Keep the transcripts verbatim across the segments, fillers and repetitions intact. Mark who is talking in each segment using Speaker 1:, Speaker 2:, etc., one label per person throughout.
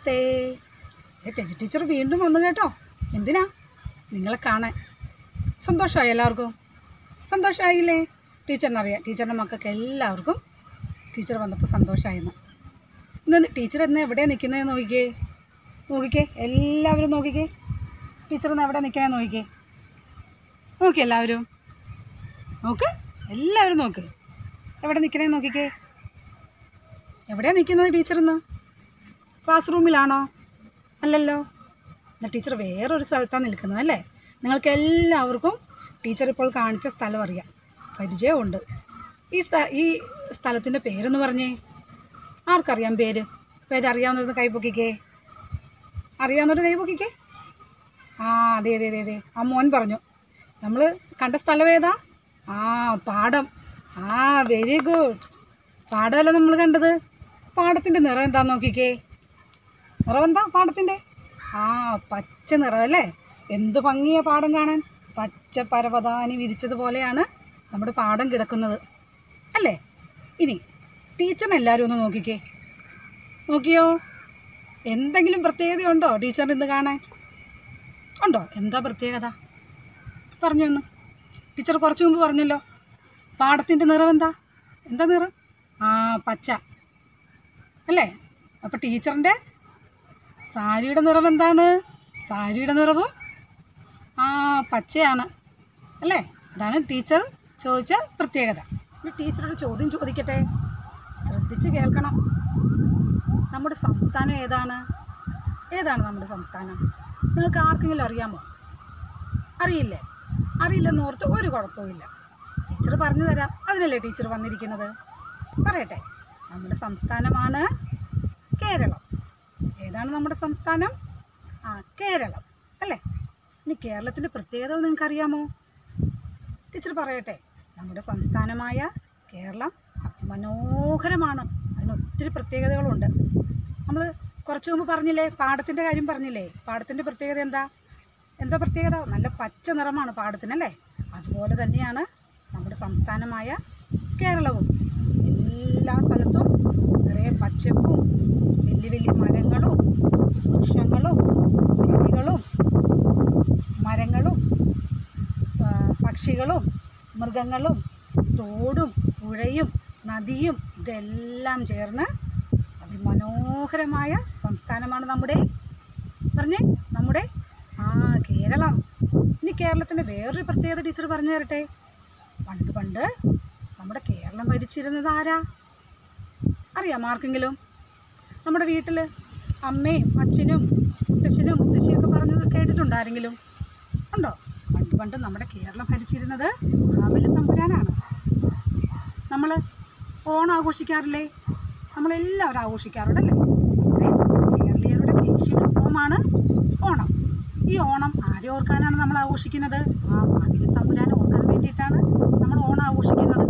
Speaker 1: നമസ്തേ. Teji teacher വീണ്ടും വന്നു കേട്ടോ. എന്തിനാ? നിങ്ങളെ കാണാൻ. സന്തോഷമായി? എല്ലാവർക്കും സന്തോഷമായില്ലേ? ടീച്ചറിനറിയാം, ടീച്ചറിൻ്റെ മക്കൾക്ക് എല്ലാവർക്കും ടീച്ചർ വന്നപ്പോൾ സന്തോഷമായിരുന്നു. ഇന്ന് ടീച്ചർ എന്ന് എവിടെയാണ് നിൽക്കുന്നത് നോക്കിക്കേ, നോക്കിക്കേ, എല്ലാവരും നോക്കിക്കേ. ടീച്ചർ എന്ന് എവിടെ നിൽക്കണേ നോക്കിക്കേ, നോക്കി എല്ലാവരും നോക്ക്, എല്ലാവരും നോക്ക്, എവിടെ നിൽക്കണേ നോക്കിക്കേ. എവിടെയാണ് നിൽക്കുന്നത് ടീച്ചറിന്ന്? ക്ലാസ് റൂമിലാണോ? അല്ലല്ലോ. എന്നാൽ ടീച്ചർ വേറൊരു സ്ഥലത്താണ് നിൽക്കുന്നത് അല്ലേ? നിങ്ങൾക്ക് എല്ലാവർക്കും ടീച്ചർ ഇപ്പോൾ കാണിച്ച സ്ഥലം അറിയാം, പരിചയമുണ്ട്. ഈ സ്ഥ ഈ സ്ഥലത്തിൻ്റെ പേരെന്ന് പറഞ്ഞേ. ആർക്കറിയാം പേര്? പേരറിയാവുന്നൊരു കൈ പൊക്കിക്കേ. അറിയാവുന്നൊരു കൈ പൊക്കിക്കേ. ആ അതെ അതെ അതെ അതെ ആ മോൻ പറഞ്ഞു. നമ്മൾ കണ്ട സ്ഥലം ഏതാ? ആ പാടം. ആ വെരി ഗുഡ്. പാടമല്ല നമ്മൾ കണ്ടത്. പാടത്തിൻ്റെ നിറം എന്താന്ന് നോക്കിക്കേ. നിറം എന്താ പാടത്തിൻ്റെ? ആ പച്ച നിറം അല്ലേ? എന്ത് ഭംഗിയാണ് പാടം കാണാൻ. പച്ച പരവതാനി വിരിച്ചതുപോലെയാണ് നമ്മുടെ പാടം കിടക്കുന്നത് അല്ലേ? ഇനി ടീച്ചറിനെ എല്ലാവരും ഒന്ന് നോക്കിക്കേ. നോക്കിയോ? എന്തെങ്കിലും പ്രത്യേകതയുണ്ടോ ടീച്ചറിന് ഇന്ന് കാണാൻ? ഉണ്ടോ? എന്താ പ്രത്യേകത പറഞ്ഞു ഒന്ന്. ടീച്ചർ കുറച്ച് മുമ്പ് പറഞ്ഞല്ലോ, പാടത്തിൻ്റെ നിറം എന്താ? എന്താ നിറം? ആ പച്ച അല്ലേ? അപ്പോൾ ടീച്ചറിൻ്റെ സാരിയുടെ നിറം എന്താണ്? സാരിയുടെ നിറവും ആ പച്ചയാണ് അല്ലേ? അതാണ് ടീച്ചർ ചോദിച്ച പ്രത്യേകത. ഇനി ടീച്ചറൊരു ചോദ്യം ചോദിക്കട്ടെ, ശ്രദ്ധിച്ച് കേൾക്കണം. നമ്മുടെ സംസ്ഥാനം ഏതാണ്? ഏതാണ് നമ്മുടെ സംസ്ഥാനം? നിങ്ങൾക്ക് ആർക്കെങ്കിലും അറിയാമോ? അറിയില്ലേ? അറിയില്ലെന്ന് ഓർത്ത് ഒരു കുഴപ്പമില്ല, ടീച്ചർ പറഞ്ഞു തരാം. അതിനല്ലേ ടീച്ചർ വന്നിരിക്കുന്നത്. പറയട്ടെ. നമ്മുടെ സംസ്ഥാനമാണ് കേരളം. ഏതാണ് നമ്മുടെ സംസ്ഥാനം? ആ കേരളം അല്ലേ? ഇനി കേരളത്തിൻ്റെ പ്രത്യേകത നിങ്ങൾക്കറിയാമോ? ടീച്ചർ പറയട്ടെ. നമ്മുടെ സംസ്ഥാനമായ കേരളം അതിമനോഹരമാണ്. അതിന് ഒത്തിരി പ്രത്യേകതകളുണ്ട്. നമ്മൾ കുറച്ച് മുമ്പ് പറഞ്ഞില്ലേ, പാടത്തിൻ്റെ കാര്യം പറഞ്ഞില്ലേ? പാടത്തിൻ്റെ പ്രത്യേകത എന്താ? എന്താ പ്രത്യേകത? നല്ല പച്ച നിറമാണ് പാടത്തിനല്ലേ? അതുപോലെ തന്നെയാണ് നമ്മുടെ സംസ്ഥാനമായ കേരളവും. എല്ലാ സ്ഥലത്തും നിറയെ പച്ചപ്പും വലിയ വലിയ മരങ്ങളും വൃക്ഷങ്ങളും ചെടികളും മരങ്ങളും പക്ഷികളും മൃഗങ്ങളും തോടും പുഴയും നദിയും ഇതെല്ലാം ചേർന്ന് അതിമനോഹരമായ സംസ്ഥാനമാണ് നമ്മുടെ. പറഞ്ഞേ, നമ്മുടെ ആ കേരളം. ഇനി കേരളത്തിൻ്റെ വേറൊരു പ്രത്യേകത ടീച്ചർ പറഞ്ഞു തരട്ടെ. പണ്ട് പണ്ട് നമ്മുടെ കേരളം ഭരിച്ചിരുന്നത് ആരാ? അറിയാം ആർക്കെങ്കിലും? നമ്മുടെ വീട്ടിൽ അമ്മയും അച്ഛനും മുത്തശ്ശനും മുത്തശ്ശിയൊക്കെ പറഞ്ഞത് കേട്ടിട്ടുണ്ടോ ആരെങ്കിലും? ഉണ്ടോ? പണ്ട് പണ്ട് നമ്മുടെ കേരളം ഭരിച്ചിരുന്നത് മഹാബലി തമ്പുരാനാണ്. നമ്മൾ ഓണം ആഘോഷിക്കാറില്ലേ? നമ്മളെല്ലാവരും ആഘോഷിക്കാറുണ്ടല്ലേ? കേരളീയരുടെ ദേശീയ ഉത്സവമാണ് ഓണം. ഈ ഓണം ആരെ ഓർക്കാനാണ് നമ്മൾ ആഘോഷിക്കുന്നത്? ആ മഹാബലി തമ്പുരാനെ ഓർക്കാൻ വേണ്ടിയിട്ടാണ് നമ്മൾ ഓണം ആഘോഷിക്കുന്നത്.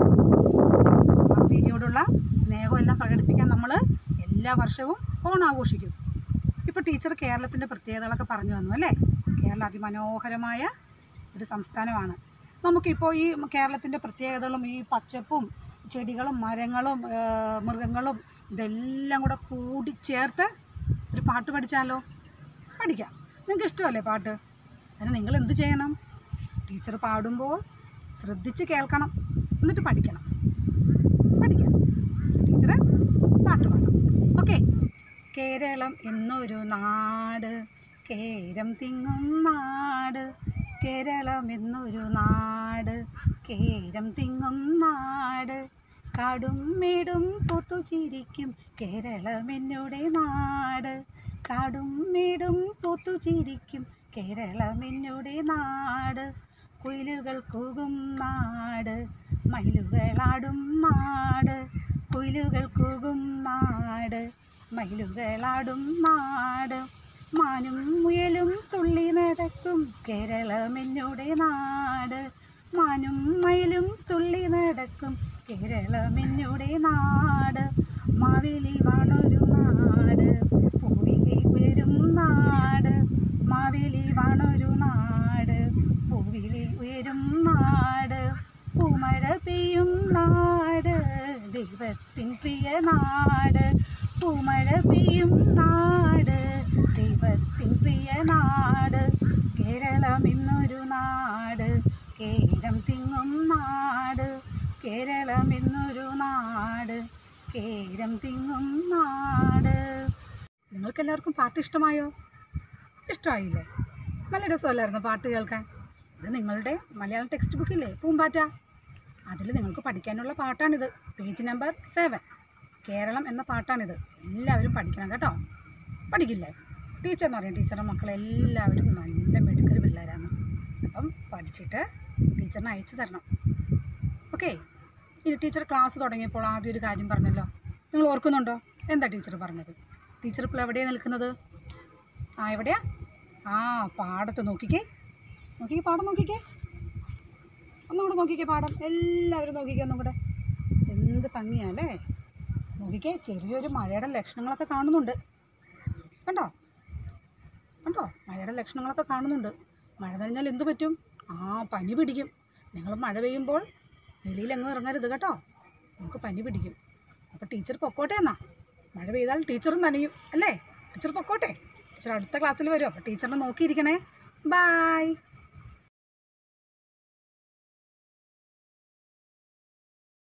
Speaker 1: മാവേലിയോടുള്ള സ്നേഹമെല്ലാം പ്രകടിപ്പിക്കാൻ നമ്മൾ എല്ലാ വർഷവും ഓണം ആഘോഷിക്കും. ഇപ്പോൾ ടീച്ചർ കേരളത്തിൻ്റെ പ്രത്യേകതകളൊക്കെ പറഞ്ഞു തന്നു അല്ലേ? കേരളം അതിമനോഹരമായ ഒരു സംസ്ഥാനമാണ്. നമുക്കിപ്പോൾ ഈ കേരളത്തിൻ്റെ പ്രത്യേകതകളും ഈ പച്ചപ്പും ചെടികളും മരങ്ങളും മൃഗങ്ങളും ഇതെല്ലാം കൂടെ കൂടി ചേർത്ത് ഒരു പാട്ട് പഠിച്ചാലോ? പഠിക്കാം. നിങ്ങൾക്ക് ഇഷ്ടമല്ലേ പാട്ട്? അതിന് നിങ്ങൾ എന്ത് ചെയ്യണം? ടീച്ചർ പാടുമ്പോൾ ശ്രദ്ധിച്ച് കേൾക്കണം, എന്നിട്ട് പഠിക്കണം. പഠിക്കാം. ടീച്ചർ പാട്ട് പാടാം. ഓക്കെ. കേരളം എന്നൊരു നാട്, കേരം തിങ്ങും നാട്. കേരളം എന്നൊരു നാട്, കേരം തിങ്ങും നാട്. കാടും മേടും പൂത്തുചിരിക്കും കേരളം എന്നോടെ നാട്. കാടും മേടും പൂത്തുചിരിക്കും കേരളം എന്നോടെ നാട്. കുയിലുകൾ കൂകും നാട്, മയിലുകളാടും നാട്. കുയിലുകൾ കൂകും നാട്, മയിലുകളാടും നാട്. മാനും മുയലും തുള്ളി നടക്കും കേരളം എന്നോടെ നാട്. മാനും മയിലും തുള്ളി നടക്കും കേരളം എന്നോടെ നാട്. മാവേലി വാണൊരു നാട്, പൂവിലി ഉയരും നാട്. മാവേലി വാണൊരു നാട്, പൂവിലി ഉയരും നാട്. പൂമഴ പെയ്യും നാട്, ദൈവത്തിൻ പ്രിയ നാട്. പൂമഴ പെയ്യും നാട്, നാട് കേരളം എന്നൊരു നാട് കേരം തിങ്ങും നാട് കേരളം എന്നൊരു നാട് കേരം തിങ്ങും നാട്. നിങ്ങൾക്കെല്ലാവർക്കും പാട്ട് ഇഷ്ടമായോ? ഇഷ്ടമായില്ലേ? നല്ല രസമല്ലായിരുന്നു പാട്ട് കേൾക്കാൻ. ഇത് നിങ്ങളുടെ മലയാളം ടെക്സ്റ്റ് ബുക്കില്ലേ പൂമ്പാറ്റ, അതിൽ നിങ്ങൾക്ക് പഠിക്കാനുള്ള പാട്ടാണിത്. പേജ് നമ്പർ സെവൻ, കേരളം എന്ന പാട്ടാണിത്. എല്ലാവരും പഠിക്കണം കേട്ടോ. പഠിക്കില്ലേ? ടീച്ചറിന് അറിയാം ടീച്ചറുടെ മക്കളെല്ലാവരും നല്ല മിടുക്കർ പിള്ളേരാണ്. അപ്പം പഠിച്ചിട്ട് ടീച്ചറിനെ അയച്ചു തരണം. ഓക്കെ. ഇനി ടീച്ചർ ക്ലാസ് തുടങ്ങിയപ്പോൾ ആദ്യം ഒരു കാര്യം പറഞ്ഞല്ലോ, നിങ്ങൾ ഓർക്കുന്നുണ്ടോ? എന്താ ടീച്ചർ പറഞ്ഞത്? ടീച്ചർ ഇപ്പോൾ എവിടെയാണ് നിൽക്കുന്നത്? ആ എവിടെയാ? ആ പാടത്ത് നോക്കിക്കേ, നോക്കിക്കേ പാടം നോക്കിക്കേ, ഒന്നുകൂടെ നോക്കിക്കേ പാടം. എല്ലാവരും നോക്കിക്കേ ഒന്നും കൂടെ. എന്ത് ഭംഗിയാല്ലേ നോക്കിക്കേ. ചെറിയൊരു മഴയുടെ ലക്ഷണങ്ങളൊക്കെ കാണുന്നുണ്ട്. കണ്ടോ കണ്ടോ മഴയുടെ ലക്ഷണങ്ങളൊക്കെ കാണുന്നുണ്ട്. മഴ നനഞ്ഞാൽ എന്തു പറ്റും? ആ പനി പിടിക്കും. നിങ്ങൾ മഴ പെയ്യുമ്പോൾ വെളിയിലെങ്ങും ഇറങ്ങരുത് കേട്ടോ, നമുക്ക് പനി പിടിക്കും. അപ്പോൾ ടീച്ചർ പൊക്കോട്ടെ എന്നാ. മഴ പെയ്താൽ ടീച്ചറും നനയും അല്ലേ? ടീച്ചർ പൊക്കോട്ടെ. ടീച്ചർ അടുത്ത ക്ലാസ്സിൽ വരും. അപ്പോൾ ടീച്ചറിനെ നോക്കിയിരിക്കണേ. ബായ്.